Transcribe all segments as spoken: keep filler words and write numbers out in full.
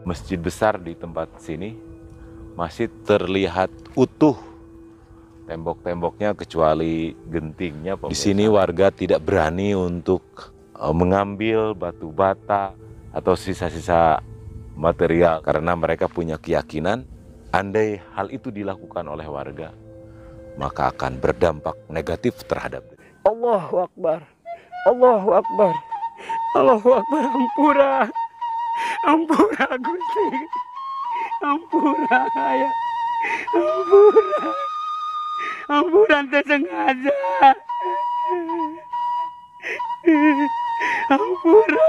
Masjid besar di tempat sini masih terlihat utuh tembok-temboknya kecuali gentingnya. Di sini warga tidak berani untuk uh, mengambil batu bata atau sisa-sisa material karena mereka punya keyakinan andai hal itu dilakukan oleh warga maka akan berdampak negatif terhadap. Allahu Akbar, Allahu Akbar, Allahu Akbar, ampura, ampura Gusti, ampura ya, ampura, ampura tersengaja, ampura.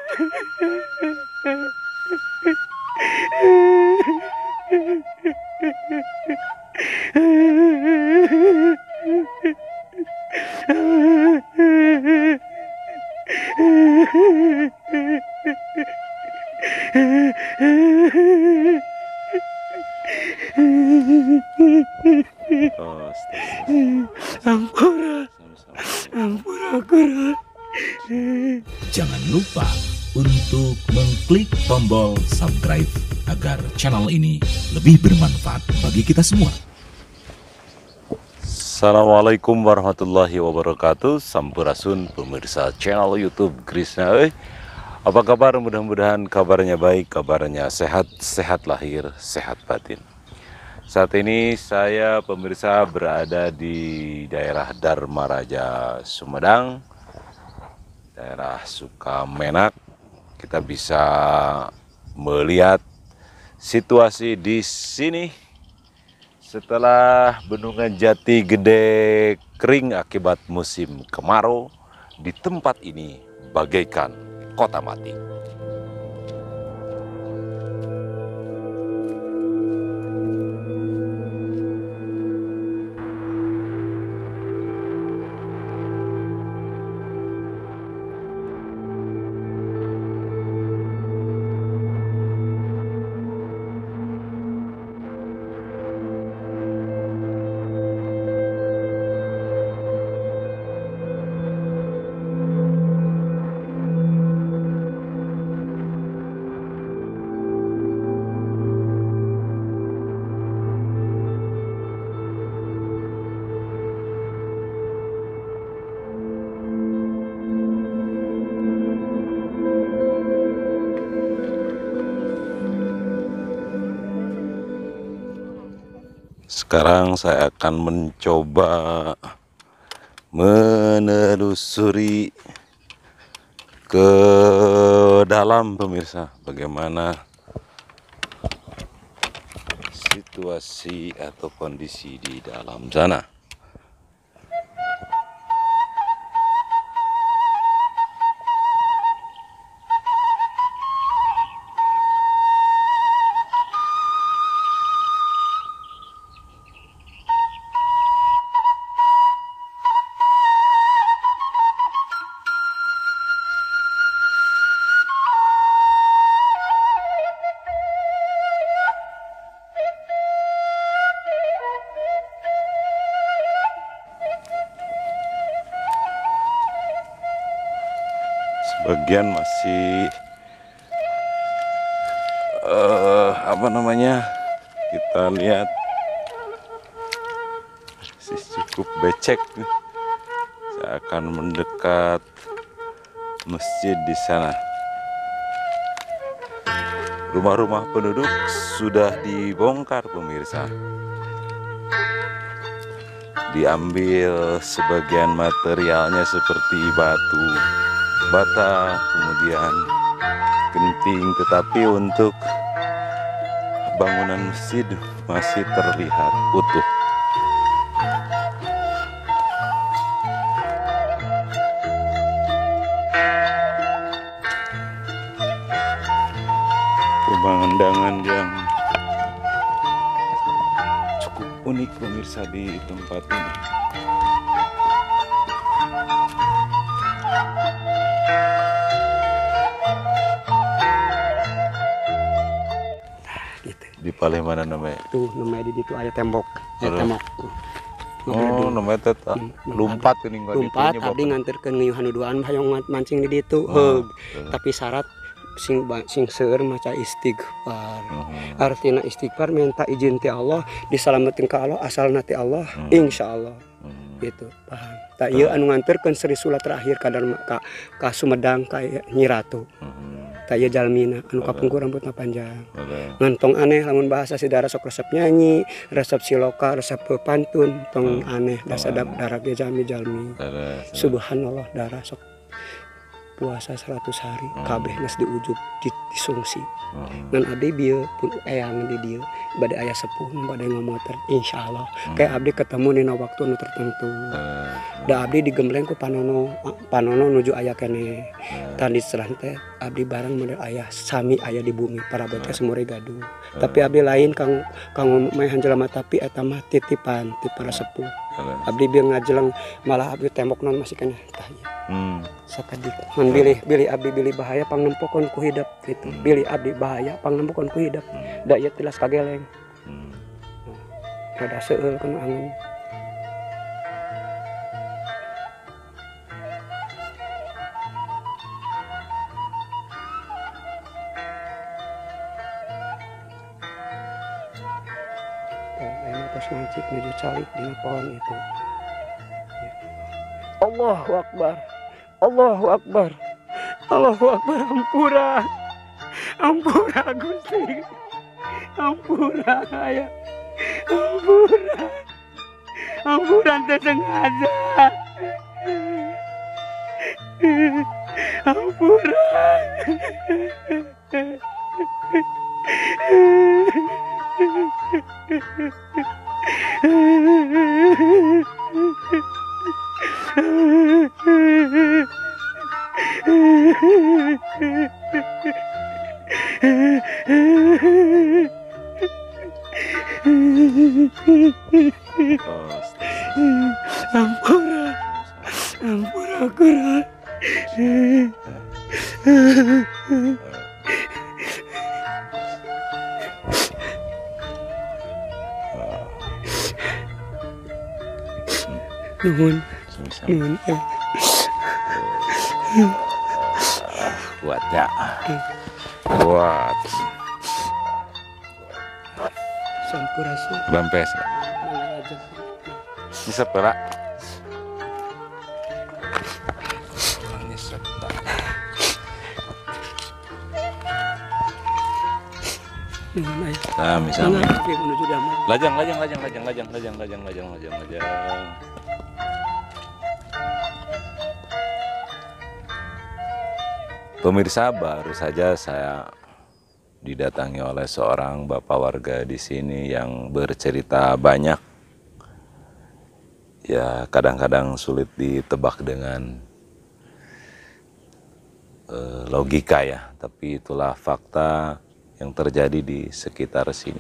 Oh, ampura, ampura Quran. Jangan lupa untuk mengklik tombol subscribe agar channel ini lebih bermanfaat bagi kita semua. Assalamualaikum warahmatullahi wabarakatuh. Sampurasun pemirsa channel YouTube Krisna. Eh, apa kabar? Mudah-mudahan kabarnya baik, kabarnya sehat, sehat lahir, sehat batin. Saat ini saya pemirsa berada di daerah Dharma Raja Sumedang, daerah Sukamenak. Kita bisa melihat situasi di sini setelah bendungan Jati Gede kering akibat musim kemarau. Di tempat ini bagaikan kota mati. Sekarang saya akan mencoba menelusuri ke dalam pemirsa, bagaimana situasi atau kondisi di dalam sana. Bagian masih uh, apa namanya, kita lihat masih cukup becek. Saya akan mendekat masjid di sana. Rumah-rumah penduduk sudah dibongkar pemirsa, diambil sebagian materialnya seperti batu bata, kemudian genting, tetapi untuk bangunan masjid masih terlihat utuh. Pemandangan yang cukup unik pemirsa di tempat ini. Di paling mana namanya? Tuh namanya di situ ada tembok, ada tembok. Oh, namanya teh lumpat ini enggak Lumpat abdi nganterkeun ngeuhan duaan hayong mancing di ditu. Oh, Tapi syarat sing ba- sing seueur maca istighfar. Mhm. Artina istighfar minta izin ti Allah, disalamatin ka Allah, asalna ti Allah, Hmm. insyaallah. Mhm. Gitu, paham. Tak ieu anu nganterkeun Sri Sula terakhir ka Dharma ka, ka Sumedang ka Nyi Ratu. Mhm. Tak ieu jalmina anu Betul. kapungkur rambutna panjang. Betul. Ngantong aneh lamun bahasa si dara sok resep nyanyi, resep siloka, resep pantun, tong Hmm. aneh da Oh, sadap aneh. dara ge jalmi jalmi. Terus, Subhanallah dara sok puasa seratus hari Hmm. kabeh geus diujug di, disungsi. mhm. Dan abdi bieu pun eyang di dieu bade aya sepuh bade ngamoter insyaallah. Hmm. Kayak abdi ketemu dina waktu nu tertentu. Terus, Da abdi digembleng ku panono panono nuju aya keneh. terus, Tadi serah teh abdi bareng model ayah sami aya di bumi para Hmm. teh semure gaduh. Tapi abdi lain kang kang mehan jelema tapi eta mah titipan ti para sepuh. terus. Abdi bieu ngajeleng malah abdi tembok non masih keneh tah ieu. Hmm. Sakedik mun bilih bilih abdi bilih bahaya pangnempokon ku hidup gitu. Hmm. Bilih abdi bahaya pangnempokon ku hidup. Hmm. Da ieu tilas kageleng. Hmm. Rada seueul kana angin. Ayeuna tos mancik menuju calik di pohon itu. Allahu Akbar. Allahu Akbar. Allahu Akbar. Ampura. Ampura Gusti. Ampura ya. Ampura. Ampuran tersengaja. Ampura. Oh, Ampura. Ampura Quran. Nuhun, Semisal nuhun. eh. kuat ya, kuat. Sampurasun. Berampes, Mangga aja. bisa perak. Nyesek tak. Nuhun aya. Nah, misalnya. Mangga abdi menuju damai. Lajang, lajang, lajang, lajang, lajang, lajang, lajang, lajang, lajang, lajang. Pemirsa, baru saja saya didatangi oleh seorang bapak warga di sini yang bercerita banyak. Ya, kadang-kadang sulit ditebak dengan eh, logika ya, tapi itulah fakta yang terjadi di sekitar sini.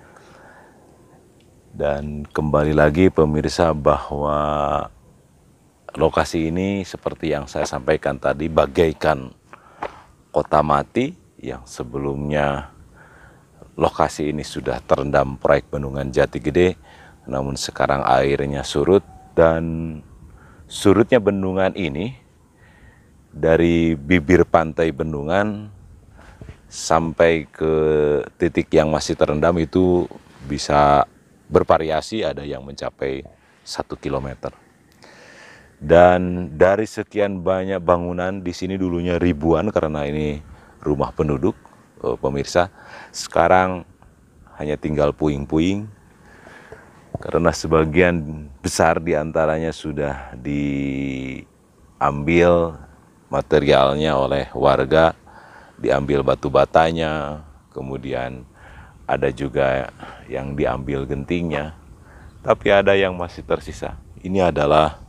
Dan kembali lagi pemirsa bahwa lokasi ini seperti yang saya sampaikan tadi bagaikan kota mati yang sebelumnya lokasi ini sudah terendam proyek bendungan Jati Gede, namun sekarang airnya surut dan surutnya bendungan ini dari bibir pantai bendungan sampai ke titik yang masih terendam itu bisa bervariasi, ada yang mencapai satu kilometer. Dan dari sekian banyak bangunan di sini dulunya ribuan karena ini rumah penduduk, eh, pemirsa. Sekarang hanya tinggal puing-puing karena sebagian besar diantaranya sudah diambil materialnya oleh warga, diambil batu batanya, kemudian ada juga yang diambil gentingnya, tapi ada yang masih tersisa. Ini adalah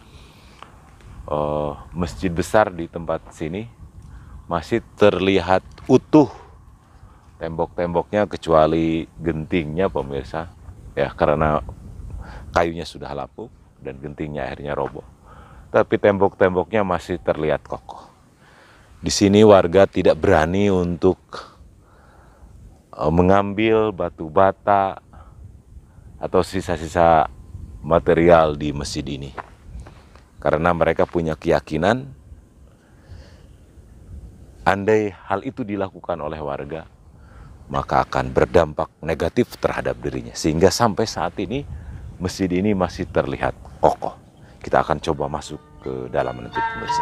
Uh, masjid besar di tempat sini, masih terlihat utuh tembok-temboknya kecuali gentingnya pemirsa ya, karena kayunya sudah lapuk dan gentingnya akhirnya roboh, tapi tembok-temboknya masih terlihat kokoh. Di sini warga tidak berani untuk uh, mengambil batu bata atau sisa-sisa material di masjid ini. Karena mereka punya keyakinan andai hal itu dilakukan oleh warga, maka akan berdampak negatif terhadap dirinya. Sehingga sampai saat ini masjid ini masih terlihat kokoh. Kita akan coba masuk ke dalam nanti pemirsa.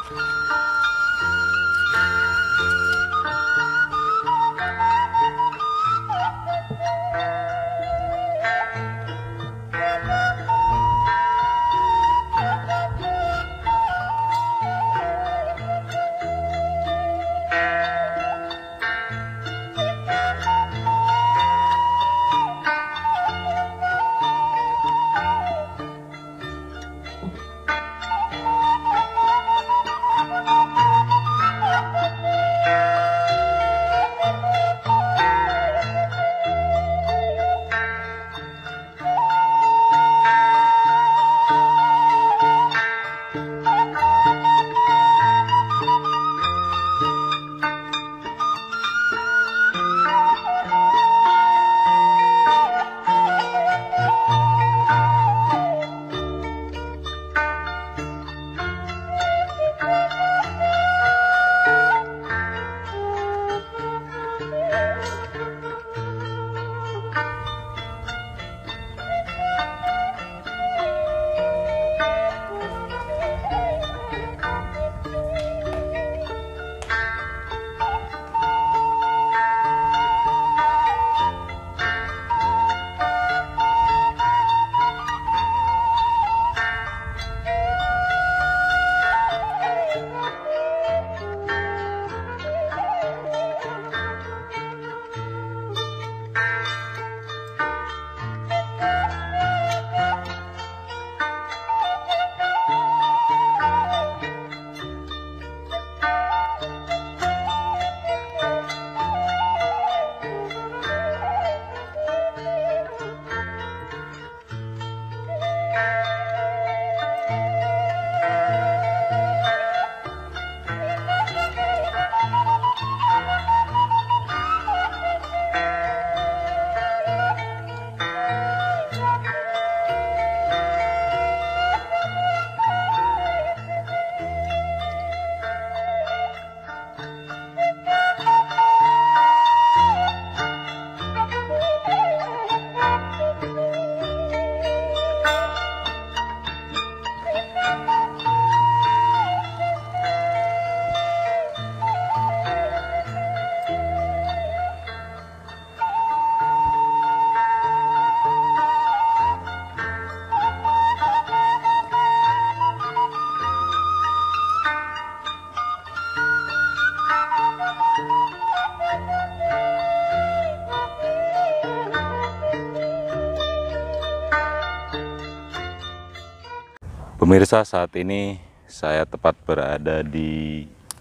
Pemirsa, saat ini saya tepat berada di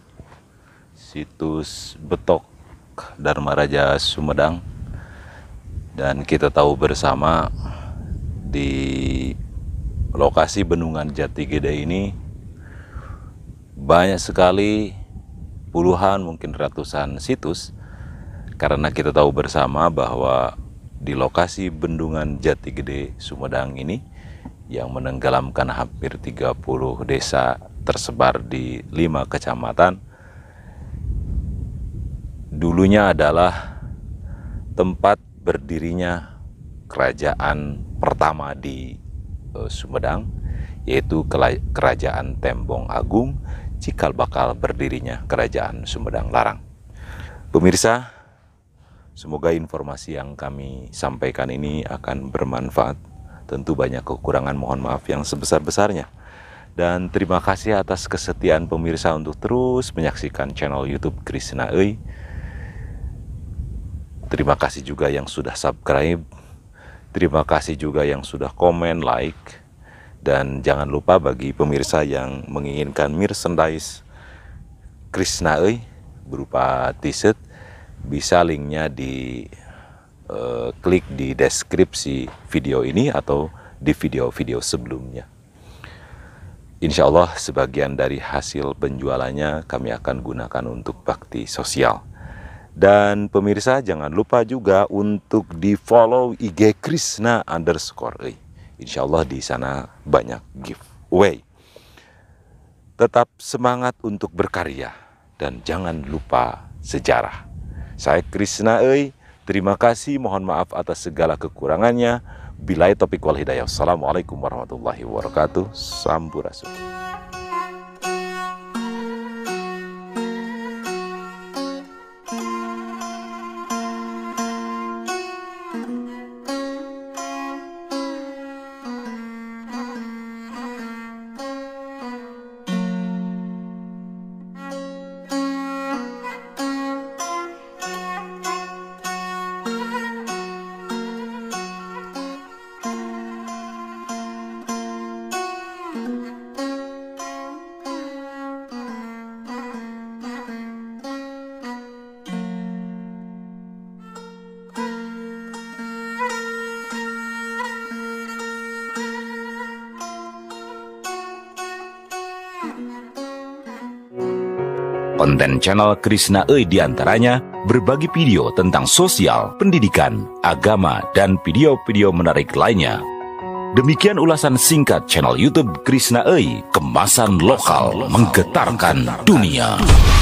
situs Betok Dharma Raja Sumedang, dan kita tahu bersama di lokasi Bendungan Jati Gede ini banyak sekali, puluhan mungkin ratusan situs, karena kita tahu bersama bahwa di lokasi Bendungan Jati Gede Sumedang ini yang menenggelamkan hampir tiga puluh desa tersebar di lima kecamatan, dulunya adalah tempat berdirinya kerajaan pertama di uh, Sumedang, yaitu Kerajaan Tembong Agung, cikal bakal berdirinya Kerajaan Sumedang Larang. Pemirsa, semoga informasi yang kami sampaikan ini akan bermanfaat. Tentu banyak kekurangan, mohon maaf yang sebesar-besarnya. Dan terima kasih atas kesetiaan pemirsa untuk terus menyaksikan channel YouTube Krisna Euy. Terima kasih juga yang sudah subscribe. Terima kasih juga yang sudah komen, like. Dan jangan lupa bagi pemirsa yang menginginkan merchandise Krisna Euy berupa t-shirt, bisa linknya di Uh, klik di deskripsi video ini atau di video-video sebelumnya. Insya Allah sebagian dari hasil penjualannya kami akan gunakan untuk bakti sosial. Dan pemirsa jangan lupa juga untuk di follow I G Krisna underscore Euy. Insya Allah di sana banyak giveaway. Tetap semangat untuk berkarya. dan jangan lupa sejarah. Saya Krishna Euy, terima kasih, mohon maaf atas segala kekurangannya. Billahi taufiq wal hidayah. Assalamualaikum warahmatullahi wabarakatuh. Sampurasun. Konten channel Krishna Euy diantaranya berbagi video tentang sosial, pendidikan, agama, dan video-video menarik lainnya. Demikian ulasan singkat channel YouTube Krishna Euy, kemasan lokal menggetarkan dunia.